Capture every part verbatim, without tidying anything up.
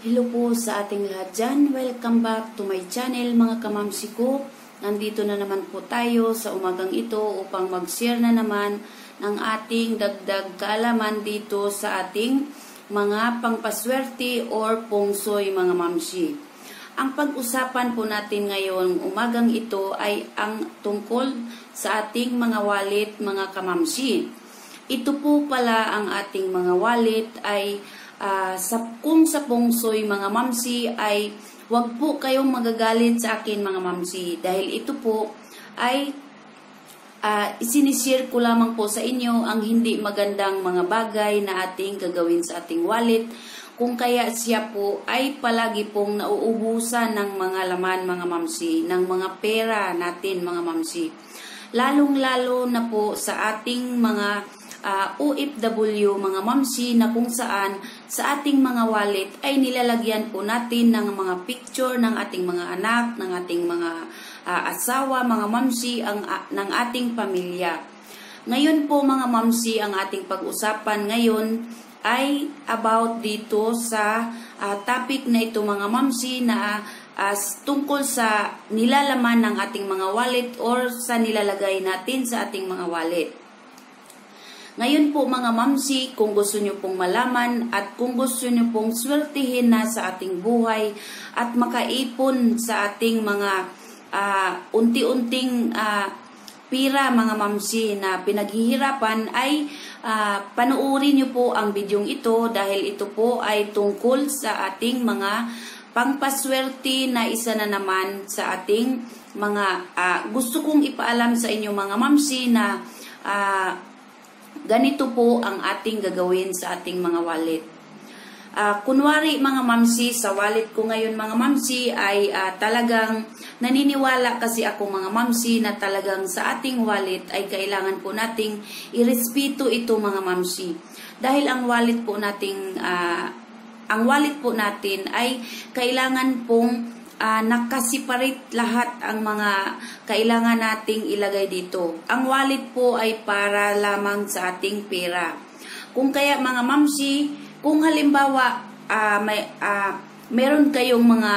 Hello po sa ating lahat dyan. Welcome back to my channel mga kamamsi ko. Nandito na naman po tayo sa umagang ito upang mag-share na naman ng ating dagdag kaalaman dito sa ating mga pangpaswerte or pungsoy mga mamsi. Ang pag-usapan po natin ngayon umagang ito ay ang tungkol sa ating mga wallet mga kamamsi. Ito po pala ang ating mga wallet ay Uh, sa, kung sa pungsoy mga mamsi ay wag po kayong magagalit sa akin mga mamsi dahil ito po ay uh, isinishare ko lamang po sa inyo ang hindi magandang mga bagay na ating gagawin sa ating wallet kung kaya siya po ay palagi pong nauubusan ng mga laman mga mamsi, ng mga pera natin mga mamsi, lalong lalo na po sa ating mga Uh, O F W mga mamsi na kung saan sa ating mga wallet ay nilalagyan po natin ng mga picture ng ating mga anak, ng ating mga uh, asawa, mga mamsi, ang, uh, ng ating pamilya. Ngayon po mga mamsi, ang ating pag-usapan ngayon ay about dito sa uh, topic na ito mga mamsi na uh, tungkol sa nilalaman ng ating mga wallet or sa nilalagay natin sa ating mga wallet. Ngayon po mga mamsi, kung gusto nyo pong malaman at kung gusto nyo pong swertihin na sa ating buhay at makaipon sa ating mga uh, unti-unting uh, pira mga mamsi na pinaghihirapan ay uh, panuorin nyo po ang bidyong ito dahil ito po ay tungkol sa ating mga pangpaswerte na isa na naman sa ating mga uh, gusto kong ipaalam sa inyo mga mamsi na uh, ganito po ang ating gagawin sa ating mga wallet. Uh, kunwari mga mamsi, sa wallet ko ngayon mga mamsi ay uh, talagang naniniwala kasi ako mga mamsi na talagang sa ating wallet ay kailangan po nating irespeto ito mga mamsi. Dahil ang wallet po nating uh, ang wallet po natin ay kailangan pong Uh, nakasiparate lahat ang mga kailangan nating ilagay dito. Ang wallet po ay para lamang sa ating pera. Kung kaya mga mamsi, kung halimbawa uh, may, uh, meron kayong mga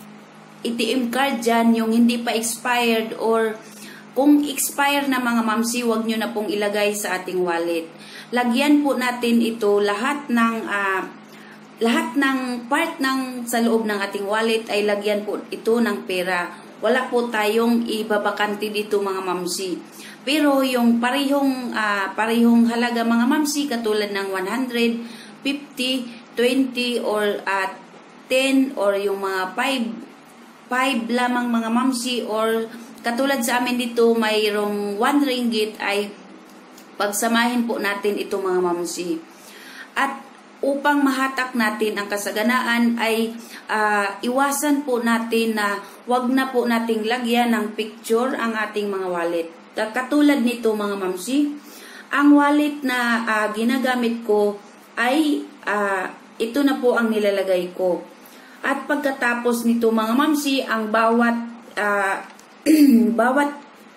A T M card dyan, yung hindi pa expired or kung expired na mga mamsi, wag nyo na pong ilagay sa ating wallet. Lagyan po natin ito lahat ng uh, Lahat ng part ng sa loob ng ating wallet ay lagyan po ito ng pera. Wala po tayong ibabakante dito mga mamsi. Pero yung parehong, uh, parehong halaga mga mamsi katulad ng one hundred, fifty, twenty or uh, ten or yung mga five, five lamang mga mamsi or katulad sa amin dito mayroong one ringgit ay pagsamahin po natin ito mga mamsi. At upang mahatak natin ang kasaganaan ay uh, iwasan po natin na wag na po nating lagyan ng picture ang ating mga wallet. Katulad nito mga mamsi, ang wallet na uh, ginagamit ko ay uh, ito na po ang nilalagay ko. At pagkatapos nito mga mamsi, ang bawat uh, bawat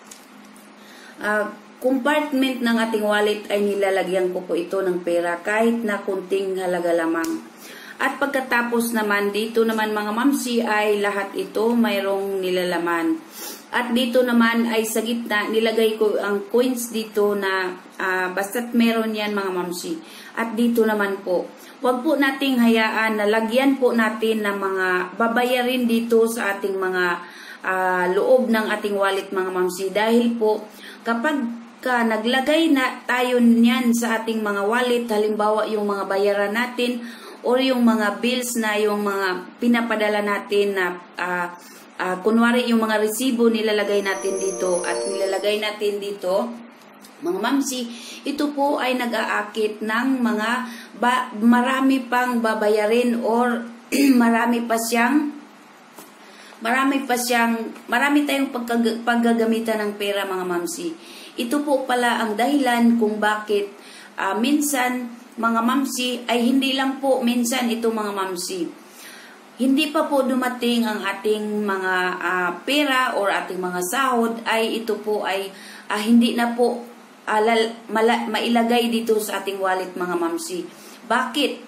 uh, compartment ng ating wallet ay nilalagyan ko po ito ng pera kahit na kunting halaga lamang. At pagkatapos naman dito naman mga mamsi ay lahat ito mayroong nilalaman. At dito naman ay sa gitna nilagay ko ang coins dito na uh, basta't meron yan mga mamsi. At dito naman po, wag po nating hayaan na lagyan po natin ng mga babayarin dito sa ating mga uh, loob ng ating wallet mga mamsi. Dahil po kapag ka naglagay na tayo niyan sa ating mga wallet, halimbawa yung mga bayaran natin or yung mga bills na yung mga pinapadala natin na uh, uh, kunwari yung mga resibo nilalagay natin dito at nilalagay natin dito mga mamsi, ito po ay nag-aakit ng mga ba, marami pang babayarin or marami pa siyang marami pa siyang marami tayong pagkag, paggagamitan ng pera mga mamsi. Ito po pala ang dahilan kung bakit uh, minsan mga mamsi ay hindi lang po minsan ito mga mamsi. Hindi pa po dumating ang ating mga uh, pera or ating mga sahod ay ito po ay uh, hindi na po uh, lal, mala, mailagay dito sa ating wallet mga mamsi. Bakit?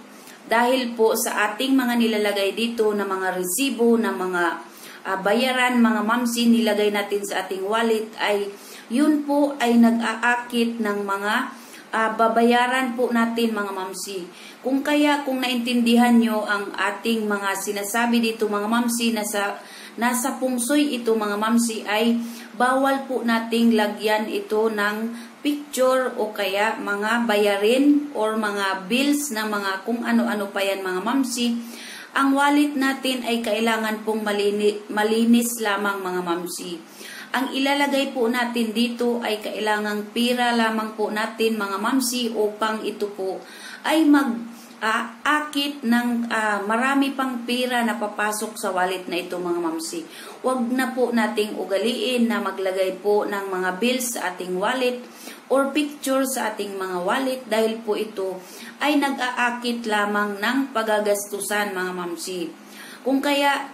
Dahil po sa ating mga nilalagay dito na mga resibo, na mga uh, bayaran, mga mamsi, nilagay natin sa ating wallet, ay yun po ay nag-aakit ng mga uh, babayaran po natin, mga mamsi. Kung kaya, kung naintindihan nyo ang ating mga sinasabi dito, mga mamsi, nasa, nasa pungsoy ito, mga mamsi, ay bawal po nating lagyan ito ng picture o kaya mga bayarin or mga bills na mga kung ano-ano pa yan, mga mamsi. Ang wallet natin ay kailangan pong malinis, malinis lamang, mga mamsi. Ang ilalagay po natin dito ay kailangang pira lamang po natin, mga mamsi, upang ito po ay mag Uh, akit ng uh, marami pang pira na papasok sa wallet na ito, mga mamsi. Huwag na po nating ugaliin na maglagay po ng mga bills sa ating wallet or picture sa ating mga wallet, dahil po ito ay nag-aakit lamang ng pagagastusan, mga mamsi. Kung kaya,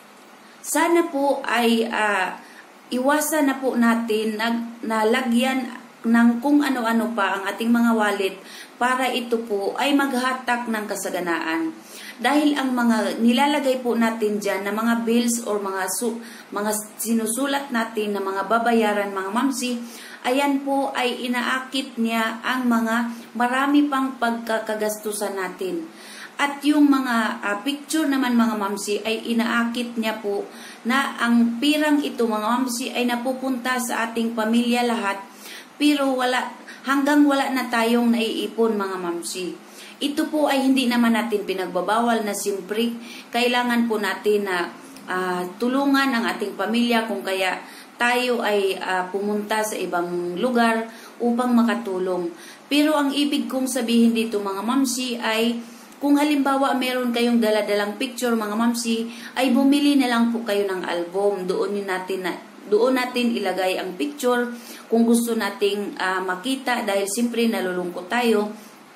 sana po ay uh, iwasan na po natin na, na lagyan ng kung ano-ano pa ang ating mga wallet para ito po ay maghatak ng kasaganaan. Dahil ang mga nilalagay po natin dyan na mga bills or mga, su mga sinusulat natin na mga babayaran, mga mamsi, ayan po ay inaakit niya ang mga marami pang pagkakagastusan natin. At yung mga uh, picture naman, mga mamsi, ay inaakit niya po na ang pirang ito, mga mamsi, ay napupunta sa ating pamilya lahat, pero wala, hanggang wala na tayong naiipon, mga mamsi. Ito po ay hindi naman natin pinagbabawal na siyempre kailangan po natin na uh, tulungan ang ating pamilya, kung kaya tayo ay uh, pumunta sa ibang lugar upang makatulong. Pero ang ibig kong sabihin dito, mga mamsi, ay kung halimbawa meron kayong daladalang picture, mga mamsi, ay bumili na lang po kayo ng album. Doon yun natin na Doon natin ilagay ang picture kung gusto nating uh, makita, dahil siyempre nalulungkot tayo.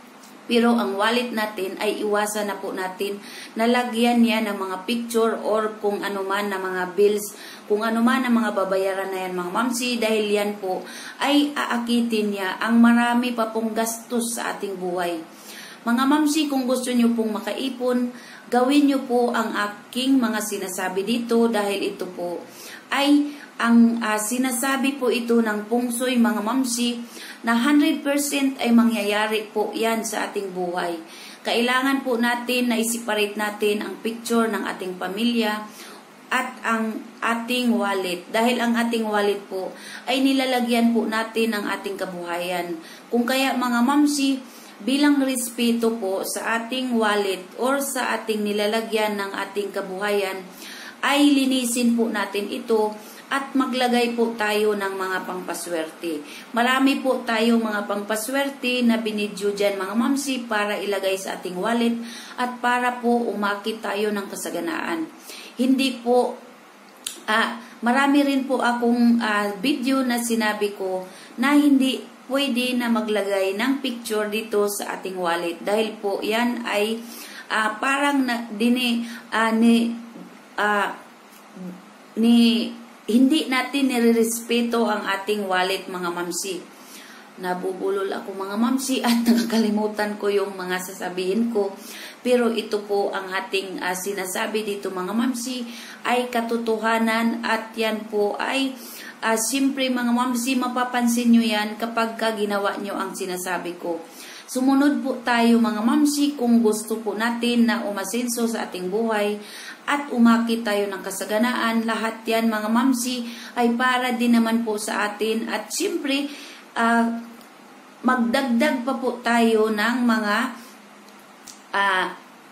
Pero ang wallet natin ay iwasan na po natin na lagyan niya ng mga picture or kung ano man na mga bills, kung ano man na mga babayaran na yan, mga mamsi, dahil yan po ay aakitin niya ang marami pa pong gastos sa ating buhay. Mga mamsi, kung gusto nyo pong makaipon, gawin nyo po ang aking mga sinasabi dito, dahil ito po ay ang uh, sinasabi po ito ng pungsoy, mga mamsi, na one hundred percent ay mangyayari po yan sa ating buhay. Kailangan po natin na i-separate natin ang picture ng ating pamilya at ang ating wallet. Dahil ang ating wallet po ay nilalagyan po natin ng ating kabuhayan. Kung kaya, mga mamsi, bilang respeto po sa ating wallet or sa ating nilalagyan ng ating kabuhayan, ay linisin po natin ito at maglagay po tayo ng mga pangpaswerte. Marami po tayo mga pangpaswerte na binidyo dyan, mga mamsi, para ilagay sa ating wallet at para po umakit tayo ng kasaganaan. Hindi po, ah, marami rin po akong ah, video na sinabi ko na hindi pwede na maglagay ng picture dito sa ating wallet, dahil po yan ay ah, parang na, dini, ah, ni, ah, ni hindi natin nirerespeto ang ating wallet, mga mamsi. Nabubulol ako, mga mamsi, at nakakalimutan ko yung mga sasabihin ko. Pero ito po ang ating uh, sinasabi dito, mga mamsi, ay katotohanan, at yan po ay uh, siyempre, mga mamsi, mapapansin nyo yan kapag ka ginawa nyo ang sinasabi ko. Sumunod po tayo, mga mamsi, kung gusto po natin na umasenso sa ating buhay at umakit tayo ng kasaganaan. Lahat yan, mga mamsi, ay para din naman po sa atin. At siyempre, uh, magdagdag pa po tayo ng mga uh,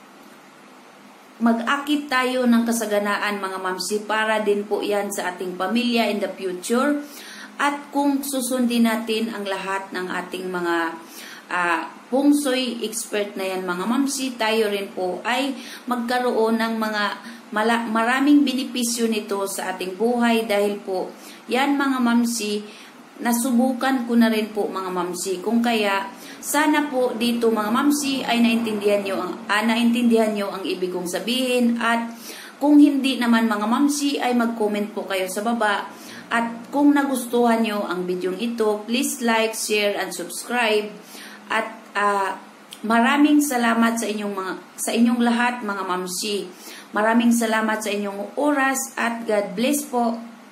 mag-akit tayo ng kasaganaan, mga mamsi, para din po yan sa ating pamilya in the future. At kung susundin natin ang lahat ng ating mga Uh, pungsoy expert na yan, mga mamsi, tayo rin po ay magkaroon ng mga mala, maraming benepisyo nito sa ating buhay, dahil po yan, mga mamsi, nasubukan ko na rin po, mga mamsi. Kung kaya sana po dito, mga mamsi, ay naintindihan nyo ang, ah, naintindihan nyo ang ibig kong sabihin. At kung hindi naman, mga mamsi, ay mag-comment po kayo sa baba. At kung nagustuhan nyo ang video ito, please like, share, and subscribe. At uh, Maraming salamat sa inyong mga sa inyong lahat mga mamsi. Maraming salamat sa inyong oras at God bless po.